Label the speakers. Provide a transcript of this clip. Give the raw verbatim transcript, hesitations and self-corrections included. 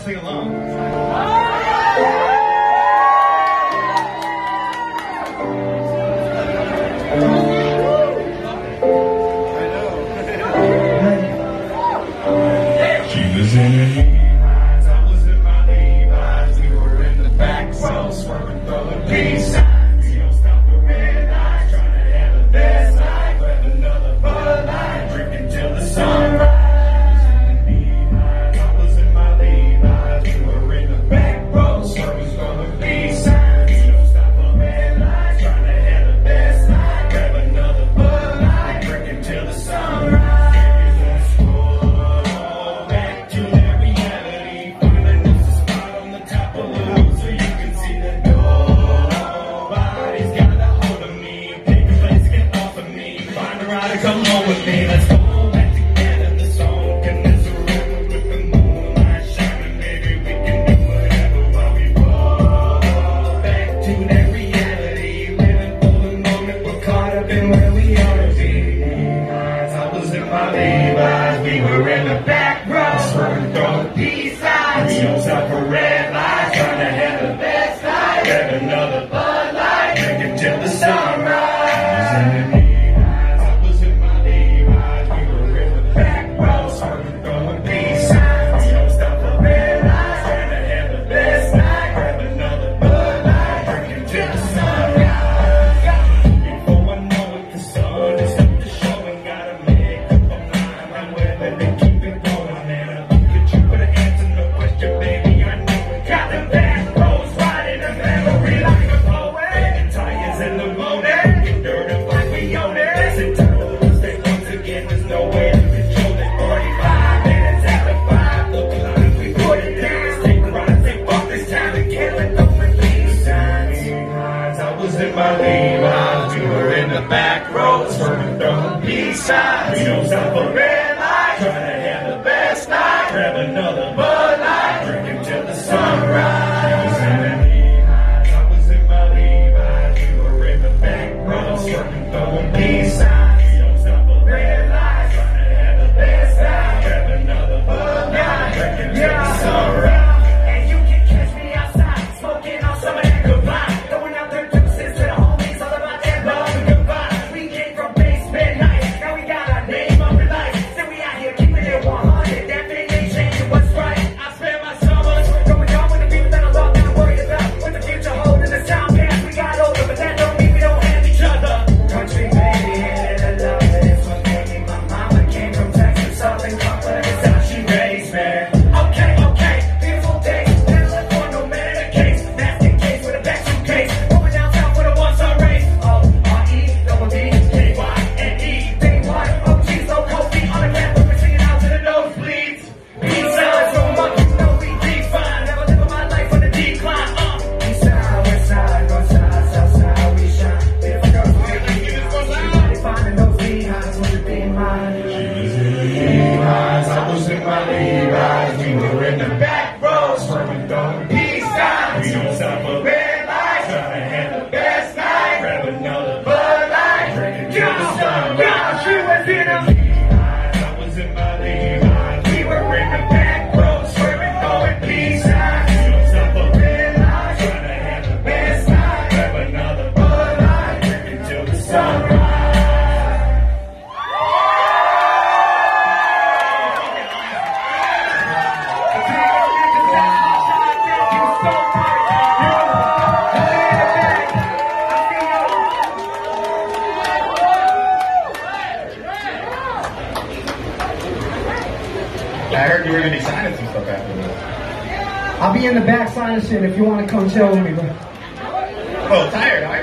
Speaker 1: sing along. She was in her Levi's, I was in my Levi's. We were in the back row, swerving through the peace sign. We don't stop for red lights, trying to have the best night. Grab another Bud Light, drinking till the sunrise. I was in my Levi's, we were in the back row, swerving through the peace sign. We don't stop for red lights, trying to have the best night. Grab another Bud Light, drinking till the sunrise. Come on with me, let's go back together. The song can mess around with the moonlight shining. Maybe we can do whatever while we roll back to that reality. Living for the moment, we're caught up in where we ought to be. I was in my Levi's, we were in the back row, swerving through the peace signs. We don't stop for red lights, trying to have the best night. Grab another Bud Light, drinking till the sunrise. My Levi's, we were in the back row, swerving through the peace signs. We don't stop for red lights, trying to have the best night. Grab another Bud Light, drinking till the sunrise. I was in my Levi's, we were in the back row, swerving through the peace signs. We don't stop for red lights, trying to have the best night. Grab another Bud Light, drinking till the sunrise.
Speaker 2: And you can catch me outside, smoking on some of that good vibe, throwing out their deuces to the homies, all about that love and goodbye. We came from basement nights, now we got our name up in lights. Still we out here keeping it one hundred, that thing ain't changing what's right. I spend my summers going down with the people that I love, not worried about what the future holds in the sound cast. We got older, but that don't mean we don't have each other. Country baby, and I love it, it's what made me. My mama came from Texas, Southern Comfort, it's how she raised me. Okay, okay, beautiful days, never left for no matter the case. Basket case with a back suitcase, going downtown for the one sun race. Oh, R E, double D, K Y, N E, D Y, O G's, no cold feet on the ground, we're singing out to the nosebleeds. Peace signs from up, you know we define, never living my life on the decline. Uh. East side, west side, north side, south side, we shine. Beautiful girls, we keep it everybody finding those behinds, would you be mine?
Speaker 1: I was in my Levi's, we were in the back row, swerving through the peace signs. We don't stop for red lights, trying to have the best night. Grab another Bud Light, drinking till the sunrise.
Speaker 2: She was in a
Speaker 1: I was in my Levi's, we were in the back row, swerving through the peace signs. We don't stop for red lights, trying to have the best night. Grab another Bud Light, drinking till the sunrise. I heard you were going to be signing some stuff after this.
Speaker 3: I'll be in the back signing shit if you want to come chill with me, bro.
Speaker 1: Oh, tired, are you?